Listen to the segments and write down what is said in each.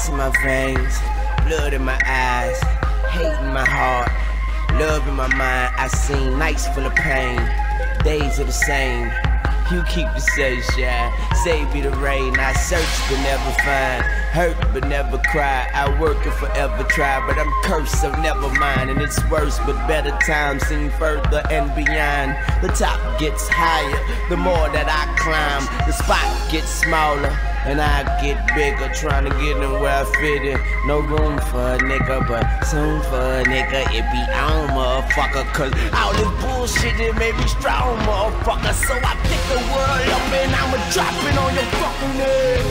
in my veins, blood in my eyes, hate in my heart, love in my mind. I seen nights full of pain, days are the same. You keep the sunshine, save me the rain. I search but never find, hurt but never cry. I work and forever try, but I'm cursed, so never mind. And it's worse, but better times seem further and beyond. The top gets higher, the more that I climb. The spot gets smaller, and I get bigger, trying to get in where I fit in. No room for a nigga, but soon for a nigga it be on, motherfucker. Cause all this bullshit, it made me strong, motherfucker. So I pick the world up and I'ma drop it on your fucking head.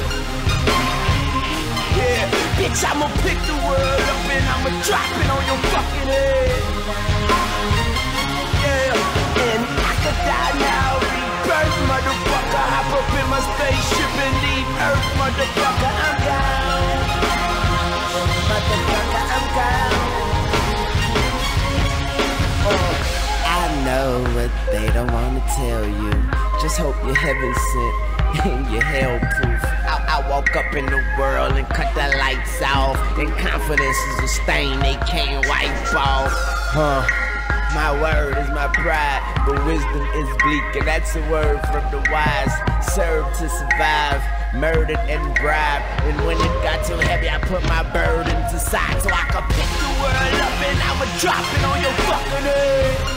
Yeah, bitch, I'ma pick the world up and I'ma drop it on your fucking head. Yeah, and I could die now, rebirth, motherfucker. Hop up in my spaceship and leave Earth, motherfucker. I'm gone, motherfucker, I'm gone. I know what they don't wanna tell you. Just hope you're heaven sent and you're hell proof. I woke up in the world and cut the lights off. And confidence is a stain they can't wipe off. My word is my pride, but wisdom is bleak, and that's a word from the wise. Served to survive, murdered and bribed. And when it got too heavy, I put my burdens aside so I could pick the world up and I'ma drop it on your fucking head.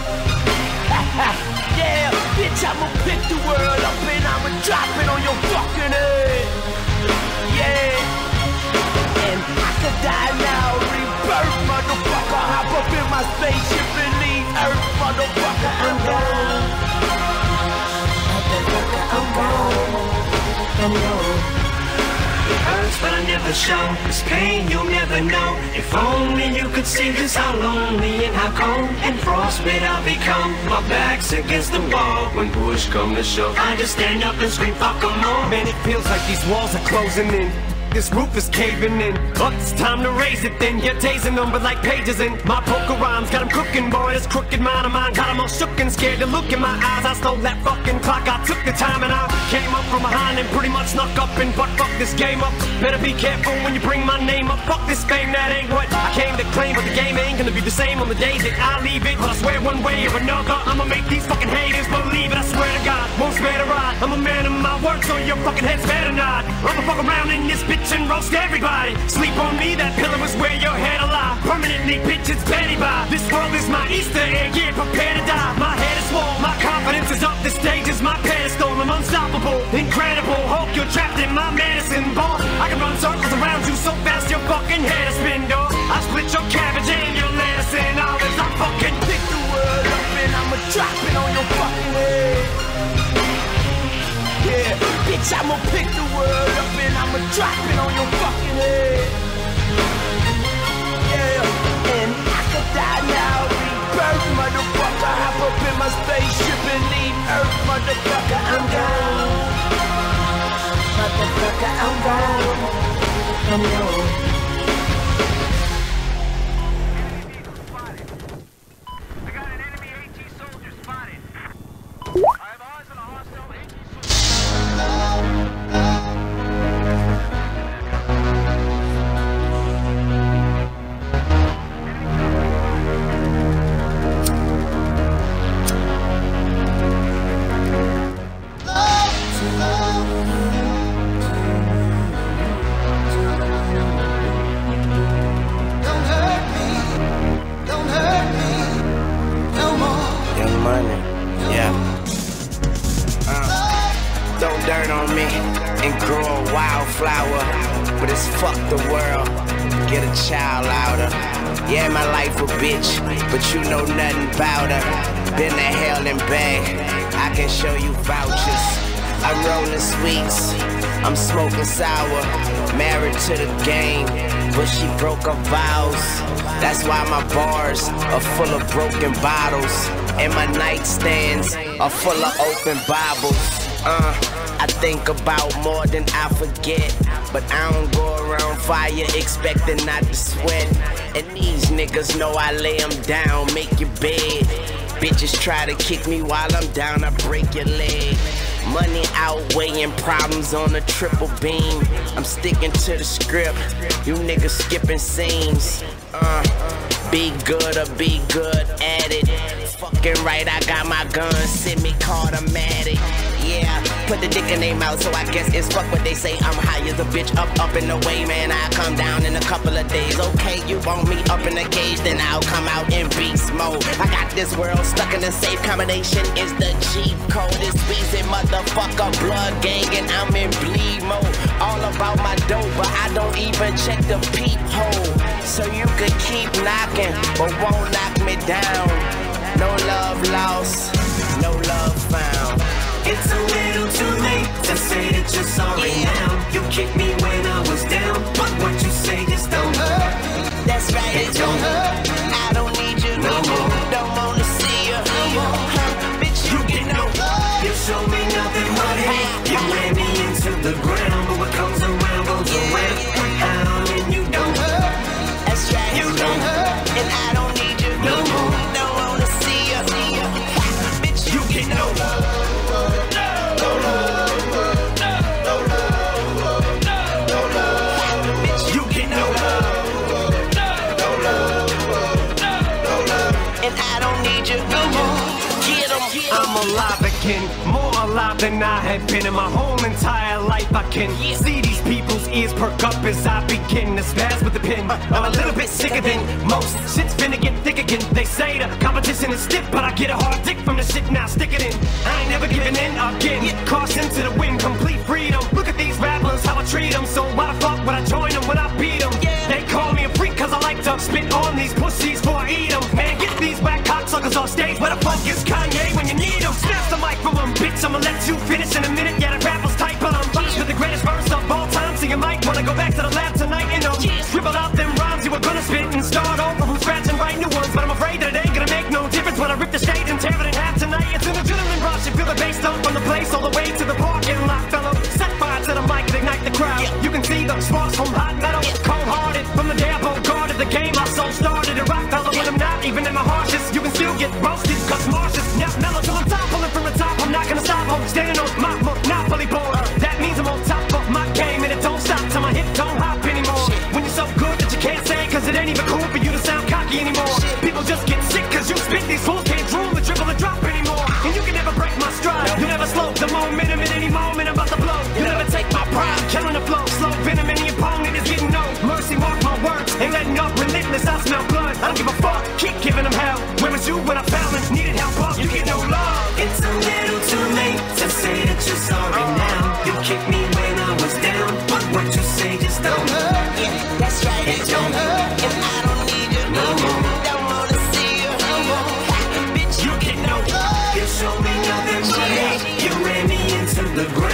Yeah, bitch, I'ma pick the world up and I'ma drop it on your fucking head. Yeah, and I could die now, rebirth, motherfucker. Hop up in my spaceship and leave Earth, motherfucker. I'm gone, motherfucker, I'm gone. I'm gone. It hurts but I never show this pain you'll never know. If only you could see just how lonely and how cold and frostbite I'll become. My back's against the wall when push come to shove. I just stand up and scream fuck 'em all. Man, it feels like these walls are closing in. This roof is caving in. But it's time to raise it then. You're tasing them but like pages in my poker rhymes. Got them cooking, boy, this crooked mind of mine. Got them all shook and scared to look in my eyes. I stole that fucking clock, I took the time and I came up from behind and pretty much snuck up and fuck this game up. Better be careful when you bring my name up. Fuck this fame, that ain't what I came to claim. But the game ain't gonna be the same on the days that I leave it. But I swear one way or another I'ma make these fucking haters believe it. I swear to God, won't spare to ride. I'm a man of my word, so your fucking head's better not. I'ma fuck around in this bitch and roast everybody. Sleep on me, that pillow is where your head alive. Permanently, bitch, it's petty by. This world is my Easter egg, yeah, prepare to die. My head is swole, my confidence is up. This stage is my pedestal. I'm unstoppable, incredible. Hulk, you're trapped in my medicine ball. I can run circles around you so fast your fucking head is spin, dog. I split your cabbage and your lettuce and all this. I fucking pick the world up and I'ma drop it on your fucking head. Yeah, bitch, I'ma pick the world up and I'ma drop it on your fucking head. Yeah, and I could die now, rebirth, motherfucker. Hop up in my spaceship and leave Earth, motherfucker. I'm gone, motherfucker, I'm gone. I'm gone. Don't dirt on me and grow a wildflower, but it's fuck the world, get a child out her. Yeah, my life a bitch, but you know nothing about her. Been to hell and back, I can show you vouchers. I'm rolling sweets, I'm smoking sour. Married to the game, but she broke her vows. That's why my bars are full of broken bottles, and my nightstands are full of open Bibles. I think about more than I forget, but I don't go around fire expecting not to sweat. And these niggas know I lay them down, make your bed. Bitches try to kick me while I'm down, I break your leg. Money outweighing problems on a triple beam. I'm sticking to the script, you niggas skipping scenes. Be good or be good at it. Fucking right, I got my gun, semi-automatic. Yeah, put the dick in their mouth, so I guess it's fuck what they say. I'm high as a bitch, up and away, man. I come down in a couple of days. Okay, you want me up in the cage, then I'll come out in beast mode. I got this world stuck in a safe combination. Is the cheat code? It's Weezy motherfucker, blood gang, and I'm in bleed mode. All about my dope, but I don't even check the peephole. So you could keep knocking, but won't knock me down. No love lost, no love found. It's a little too late to say that you're sorry now. You kicked me when I was down, but what you say just don't hurt. That's right, it don't hurt. I don't need you no more. Don't wanna see you no more. Bitch, you get no love. You show me nothing but hate. You ran me into the ground, but what comes around goes around. And you don't hurt. That's right, you don't hurt. And I don't need you no more. Don't wanna see you. Bitch, you get no love. I'm alive again, more alive than I have been in my whole entire life. I can see these people's ears perk up as I begin to spaz with the pen. I'm a little bit sicker than most. Shit's finna get thick again. They say the competition is stiff, but I get a hard dick from the shit, now stick it in. I ain't never giving in again. Caution to the wind, complete freedom. Look at these rappers, how I treat them. So why the fuck would I join them when I beat them? They call me a freak cause I like to spit on these pussies before I eat them. Man, get these whack cocksuckers off stage. Where the fuck is Kanye when you need him? Snatch the mic from him, bitch, I'ma let you finish in a minute. Yeah, the rapper's tight, but I'm finished with the greatest verse of all time. So you might wanna go back to the lab tonight and scribble out them rhymes you were gonna spit and start over from scratch and write new ones. But I'm afraid that it ain't gonna make no difference when I rip the stage and tear it in half tonight. It's an adrenaline rush, you feel the bass dump from the place all the way to the parking lot, fellow. Set fire to the mic and ignite the crowd. You can see the sparks from hot metal, cold-hearted from the day I guarded the game. My soul started to rock, fellow. When I'm not even in my harshest, you can still get roasted, cause Marcia's now mellow till I'm top, pulling from the top. I'm not gonna stop, I'm standing on my monopoly board. That means I'm on top of my game, and it don't stop till my hip don't hop anymore. When you're so good that you can't say, cause it ain't even cool for you to sound cocky anymore. People just get sick cause you spit, these fools can't drool and dribble and drop anymore. And you can never break my stride, you never slow the momentum at any moment I'm about to blow. You never take my pride, killing the flow, slow venom, any opponent is getting no mercy. Mark my words, ain't letting up, relentless, I smell blood. I don't give a fuck, keep giving them hell. Where was you when I found it? Needed help up, you get no love. It's a little too late to say that you're sorry now. You kicked me when I was down, but what you say just don't hurt. Yeah, that's right, it don't hurt. And I don't need you no more. Don't wanna see you no more. Bitch, you get no love. You show me nothing but hate. You ran me into the ground.